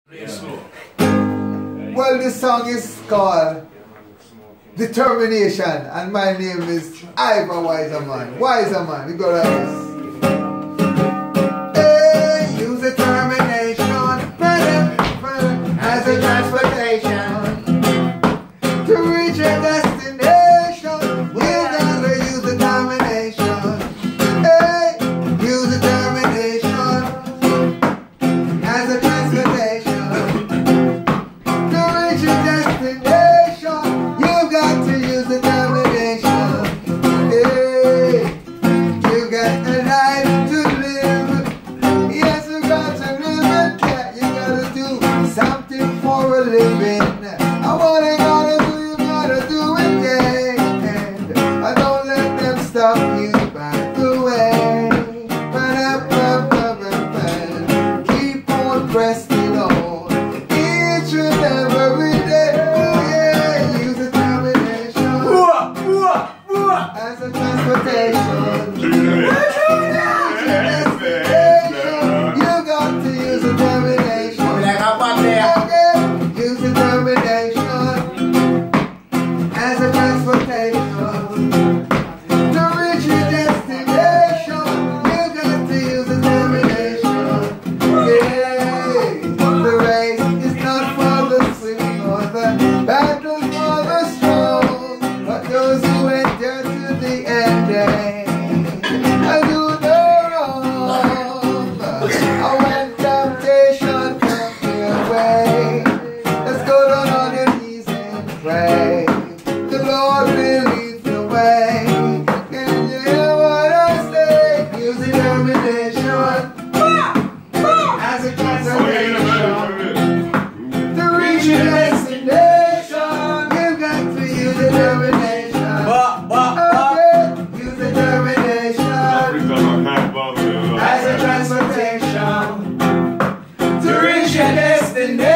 Well, this song is called Determination, and my name is Ivor Wiserman. Wiserman, we go like this. Hey, use determination as a transportation to reach a destination. You gotta use determination. Hey, use determination as a transportation to reach a destination. You got to use determination. Hey, you got a life to live. Yes, you got to live it. Yeah, you gotta do something for a living. I wanna gotta do, you gotta do it, yeah. And don't let them stop you by the way. Keep on pressing on each and every day. Oh yeah, use determination as a transportation. You got to use determination. Okay, use determination as a transportation to reach your destination. You got to use determination. Yeah, the race is not for the swift nor the battle for the strong, but those who endure to the end. I do the wrong. When temptation comes your way, let's go down on your knees and pray. The Lord will lead the way. Can you hear what I say? Use determination as a transportation to reach your destination. You got to use determination. Okay, use determination as a transportation to reach your destination.